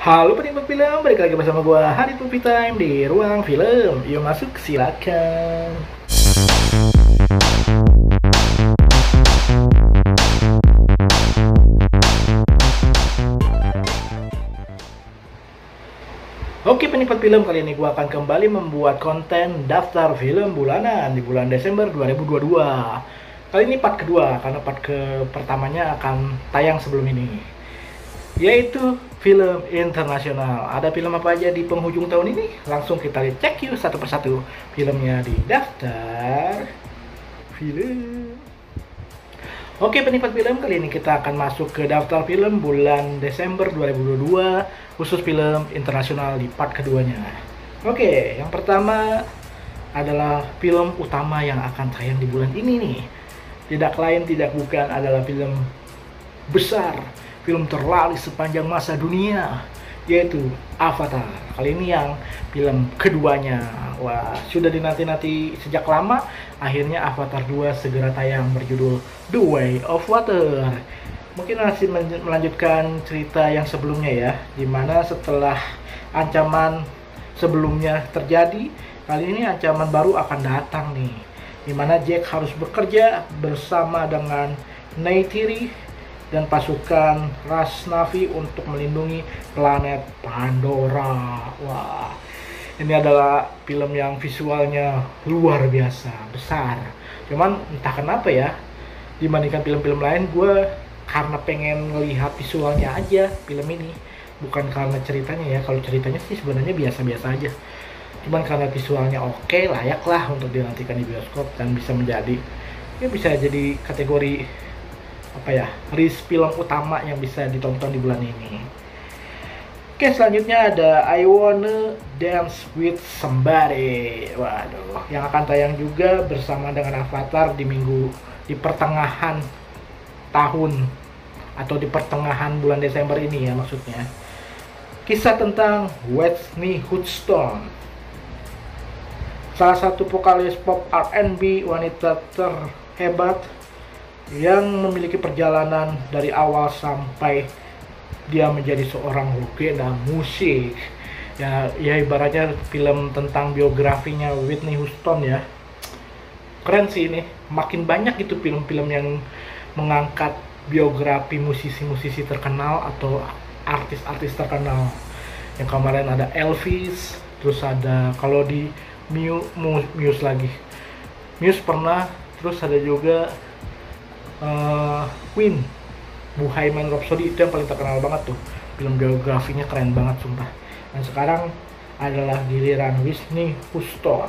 Halo penikmat film, balik lagi bersama gua Hari Movie Time di Ruang Film. Yuk masuk, silakan. Oke penikmat film, kali ini gua akan kembali membuat konten daftar film bulanan di bulan Desember 2022. Kali ini part kedua, karena part pertamanya akan tayang sebelum ini, yaitu film internasional. Ada film apa aja di penghujung tahun ini? Langsung kita cek yuk satu persatu filmnya di daftar film. Oke penikmat film, kali ini kita akan masuk ke daftar film bulan Desember 2022, khusus film internasional di part keduanya. Oke, yang pertama adalah film utama yang akan tayang di bulan ini nih. Tidak lain tidak bukan adalah film besar, film terlaris sepanjang masa dunia, yaitu Avatar. Kali ini yang film keduanya. Wah, sudah dinanti-nanti sejak lama, akhirnya Avatar 2 segera tayang berjudul The Way of Water. Mungkin masih melanjutkan cerita yang sebelumnya ya, dimana setelah ancaman sebelumnya terjadi, kali ini ancaman baru akan datang nih, dimana Jack harus bekerja bersama dengan Neytiri dan pasukan ras Na'vi untuk melindungi planet Pandora. Wah, ini adalah film yang visualnya luar biasa, besar. Cuman entah kenapa ya, dibandingkan film-film lain, gue karena pengen ngelihat visualnya aja film ini, bukan karena ceritanya ya. Kalau ceritanya sih sebenarnya biasa-biasa aja, cuman karena visualnya oke, layaklah untuk dinantikan di bioskop dan bisa menjadi, ya bisa jadi kategori apa ya, list film utama yang bisa ditonton di bulan ini. Oke, selanjutnya ada I Wanna Dance with Somebody. Waduh, yang akan tayang juga bersama dengan Avatar di pertengahan tahun atau di pertengahan bulan Desember ini ya maksudnya. Kisah tentang Whitney Houston, salah satu vokalis pop R&B wanita terhebat yang memiliki perjalanan dari awal sampai dia menjadi seorang legenda musik. Ya ibaratnya film tentang biografinya Whitney Houston ya. Keren sih ini. Makin banyak gitu film-film yang mengangkat biografi musisi-musisi terkenal atau artis-artis terkenal. Yang kemarin ada Elvis, terus ada kalau di Muse lagi. Muse pernah, terus ada juga Queen, Bohemian Rhapsody, itu yang paling terkenal banget tuh. Film biografinya keren banget sumpah. Dan sekarang adalah giliran Whitney Houston.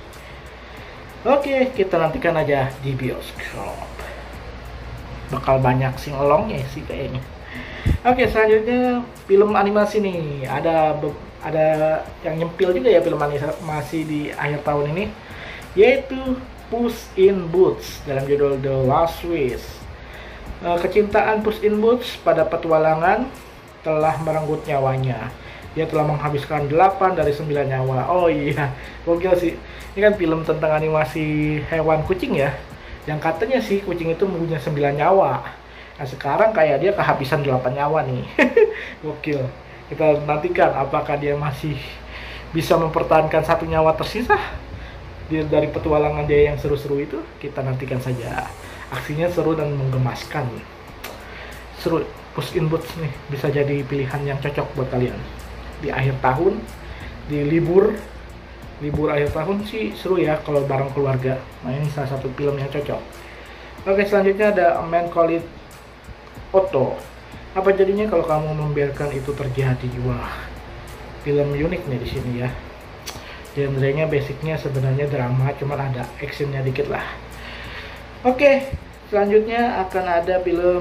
Oke, kita nantikan aja di bioskop. Bakal banyak sing-alongnya sih kayaknya. Oke, selanjutnya film animasi nih. Ada yang nyempil juga ya film animasi di akhir tahun ini, yaitu Puss in Boots dalam judul The Last Wish. Kecintaan Puss in Boots pada petualangan telah merenggut nyawanya. Dia telah menghabiskan 8 dari 9 nyawa. Oh iya, gokil sih. Ini kan film tentang animasi hewan kucing ya, yang katanya sih kucing itu punya 9 nyawa. Nah sekarang kayak dia kehabisan 8 nyawa nih. Gokil. Kita nantikan apakah dia masih bisa mempertahankan 1 nyawa tersisa dari petualangan dia yang seru-seru itu. Kita nantikan saja. Aksinya seru dan menggemaskan. Seru. Puss in Boots nih bisa jadi pilihan yang cocok buat kalian di akhir tahun, di libur akhir tahun sih seru ya kalau bareng keluarga. Nah ini salah satu film yang cocok. Oke, selanjutnya ada A Man Called Otto. Apa jadinya kalau kamu membiarkan itu terjadi? Wah, film unik nih di sini ya. Genrenya basicnya sebenarnya drama, cuman ada actionnya dikit lah. Oke, selanjutnya akan ada film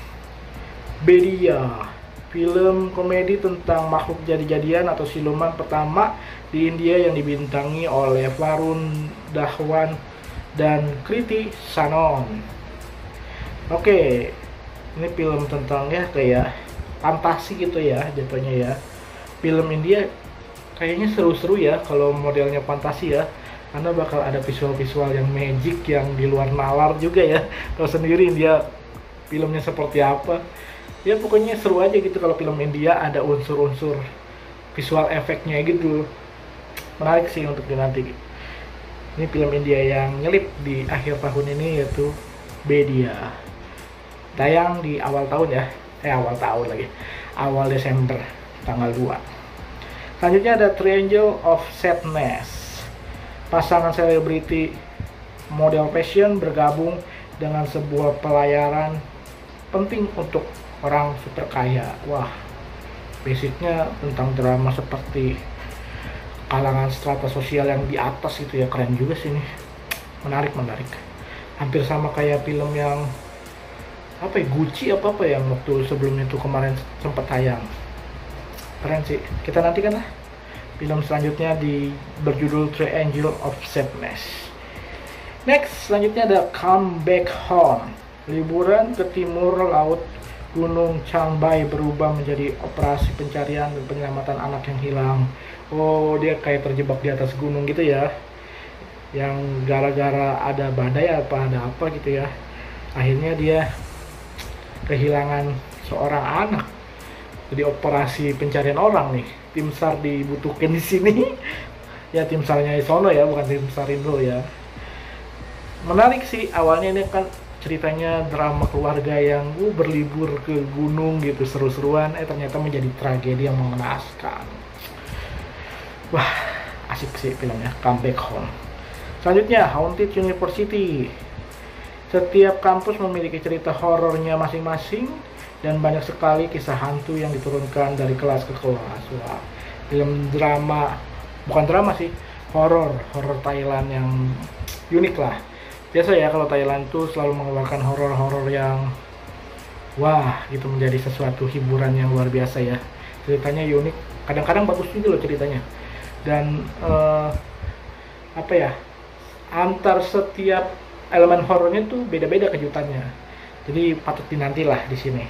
Bedia, film komedi tentang makhluk jadi-jadian atau siluman pertama di India yang dibintangi oleh Varun Dhawan dan Kriti Sanon. Oke, ini film tentang ya kayak fantasi gitu ya jatuhnya ya. Film India kayaknya seru-seru ya kalau modelnya fantasi ya, karena bakal ada visual-visual yang magic yang di luar nalar juga ya. Tahu sendiri dia filmnya seperti apa. Ya pokoknya seru aja gitu kalau film India ada unsur-unsur visual efeknya gitu. Menarik sih untuk dinanti. Ini film India yang nyelip di akhir tahun ini yaitu Bedia. Tayang di awal tahun ya. Awal tahun lagi. Awal Desember tanggal 2. Selanjutnya ada Triangle of Sadness. Pasangan selebriti model fashion bergabung dengan sebuah pelayaran penting untuk orang super kaya. Wah, basicnya tentang drama seperti kalangan strata sosial yang di atas gitu ya. Keren juga sih ini. Menarik. Hampir sama kayak film yang apa ya, Gucci apa yang waktu sebelumnya tuh kemarin sempat tayang. Keren sih. Kita nantikan lah film selanjutnya berjudul Triangle of Sadness. Next, selanjutnya ada Come Back Home. Liburan ke timur laut Gunung Changbai berubah menjadi operasi pencarian dan penyelamatan anak yang hilang. Oh, dia kayak terjebak di atas gunung gitu ya. Yang gara-gara ada badai ada apa gitu ya. Akhirnya dia kehilangan seorang anak. Jadi operasi pencarian orang nih. Tim SAR dibutuhkan di sini. Ya tim SAR-nya Isono ya, bukan tim SAR Indo ya. Menarik sih, awalnya ini kan ceritanya drama keluarga yang berlibur ke gunung gitu, seru-seruan, ternyata menjadi tragedi yang mengenaskan. Wah, asik sih filmnya, Come Back Home. Selanjutnya, Haunted University. Setiap kampus memiliki cerita horornya masing-masing dan banyak sekali kisah hantu yang diturunkan dari kelas ke kelas. Wah, film drama, bukan drama sih, horor Thailand yang unik lah. Biasa ya kalau Thailand tuh selalu mengeluarkan horor-horor yang wah gitu, menjadi sesuatu hiburan yang luar biasa ya. Ceritanya unik, kadang-kadang bagus juga loh ceritanya. Dan apa ya, antar setiap elemen horornya tuh beda-beda kejutannya. Jadi patut dinantilah di sini.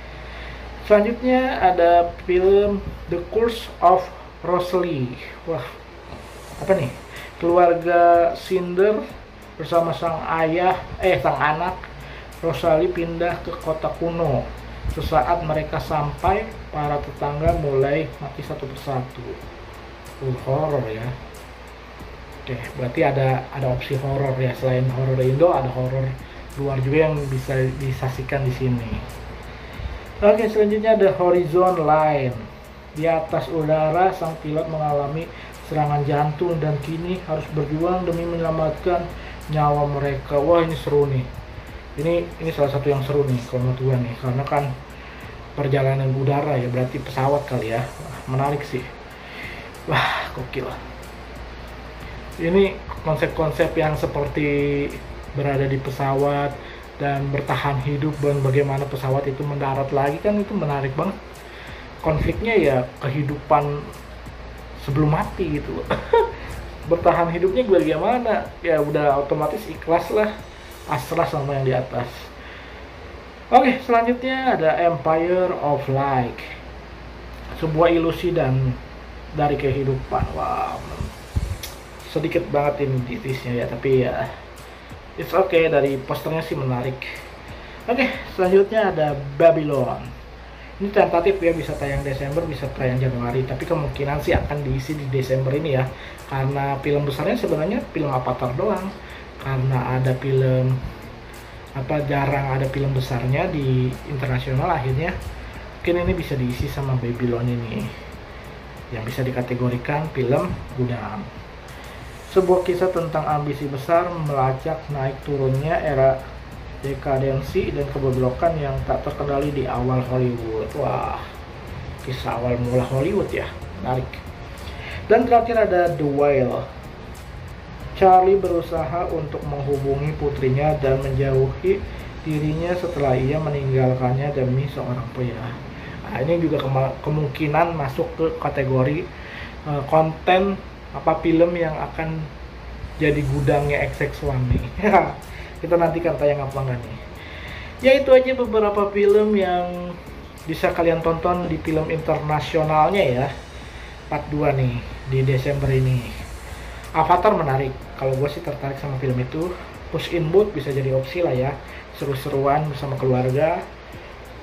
Selanjutnya ada film The Curse of Rosalie. Wah, apa nih? Keluarga Cinder bersama sang anak Rosalie pindah ke kota kuno. Sesaat mereka sampai, para tetangga mulai mati satu persatu. Horor ya. Oke, berarti ada opsi horor ya, selain horor Indo ada horor luar juga yang bisa disaksikan di sini. Oke, selanjutnya ada Horizon Line. Di atas udara, sang pilot mengalami serangan jantung dan kini harus berjuang demi menyelamatkan nyawa mereka. Wah, ini seru nih. Ini salah satu yang seru nih kalau menurut gua nih, karena kan perjalanan udara ya, berarti pesawat kali ya. Wah, menarik sih. Wah, gokil. Ini konsep-konsep yang seperti berada di pesawat dan bertahan hidup dan bagaimana pesawat itu mendarat lagi, kan itu menarik banget. Konfliknya ya kehidupan sebelum mati gitu. Bertahan hidupnya gue gimana? Ya udah otomatis ikhlas lah, pasrah sama yang di atas. Oke, selanjutnya ada Empire of Light. Sebuah ilusi dari kehidupan. Wow. Sedikit banget ini detailsnya ya, tapi ya it's okay, dari posternya sih menarik. Oke, selanjutnya ada Babylon. Ini tentatif ya, bisa tayang Desember, bisa tayang Januari, tapi kemungkinan sih akan diisi di Desember ini ya, karena film besarnya sebenarnya film Avatar doang. Karena ada film jarang ada film besarnya di internasional, akhirnya mungkin ini bisa diisi sama Babylon ini, yang bisa dikategorikan film gudang. Sebuah kisah tentang ambisi besar melacak naik turunnya era dekadensi dan kebobrokan yang tak terkendali di awal Hollywood. Wah, kisah awal mula Hollywood ya, menarik. Dan terakhir ada The Whale. Charlie berusaha untuk menghubungi putrinya dan menjauhi dirinya setelah ia meninggalkannya demi seorang pria. Nah, ini juga kemungkinan masuk ke kategori konten film yang akan jadi gudangnya XX1 nih. Kita nantikan tayang apa enggak nih. Ya itu aja beberapa film yang bisa kalian tonton di film internasionalnya ya, part 2 nih di Desember ini. Avatar menarik, kalau gue sih tertarik sama film itu. Puss in Boots bisa jadi opsi lah ya, seru-seruan bersama keluarga.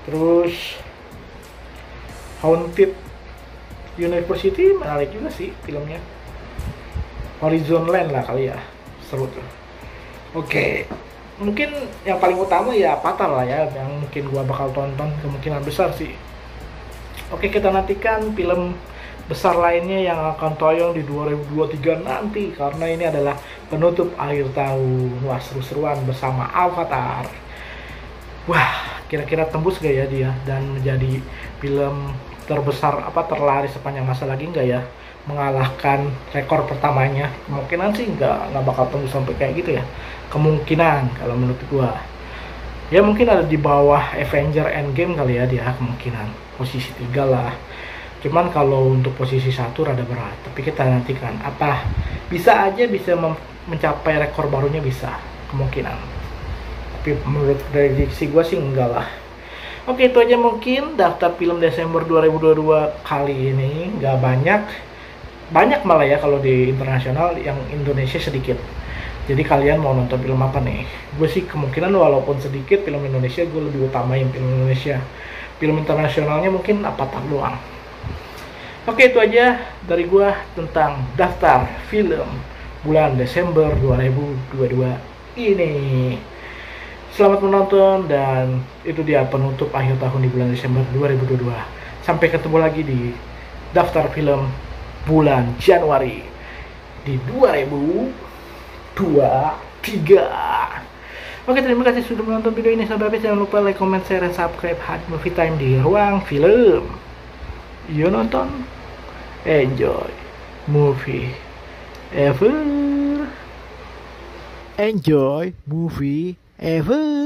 Terus Haunted University menarik juga sih filmnya. Horizon Land lah kali ya, seru tuh. Oke, mungkin yang paling utama ya Avatar lah ya, yang mungkin gua bakal tonton kemungkinan besar sih. Oke, kita nantikan film besar lainnya yang akan tayang di 2023 nanti, karena ini adalah penutup akhir tahun. Wah, seru-seruan bersama Avatar. Wah, kira-kira tembus gak ya dia dan menjadi film terbesar terlaris sepanjang masa lagi nggak ya, mengalahkan rekor pertamanya? Kemungkinan sih nggak bakal tembus sampai kayak gitu ya, kemungkinan kalau menurut gua ya mungkin ada di bawah Avenger Endgame kali ya dia, kemungkinan posisi 3 lah. Cuman kalau untuk posisi 1 rada berat, tapi kita nantikan. Apa bisa aja bisa mencapai rekor barunya, bisa kemungkinan, tapi menurut prediksi gue sih enggak lah. Oke, itu aja mungkin daftar film Desember 2022 kali ini. Nggak banyak malah ya kalau di internasional, yang Indonesia sedikit. Jadi kalian mau nonton film apa nih? Gue sih kemungkinan walaupun sedikit film Indonesia, gue lebih utamain film Indonesia. Film internasionalnya mungkin Avatar doang. Oke, itu aja dari gue tentang daftar film bulan Desember 2022 ini. Selamat menonton, dan itu dia penutup akhir tahun di bulan Desember 2022. Sampai ketemu lagi di daftar film bulan Januari di 2023. Oke, terima kasih sudah menonton video ini sampai habis. Jangan lupa like, comment, share, dan subscribe Hadi Movie Time di ruang film. Yuk nonton, enjoy movie ever. Enjoy movie ever.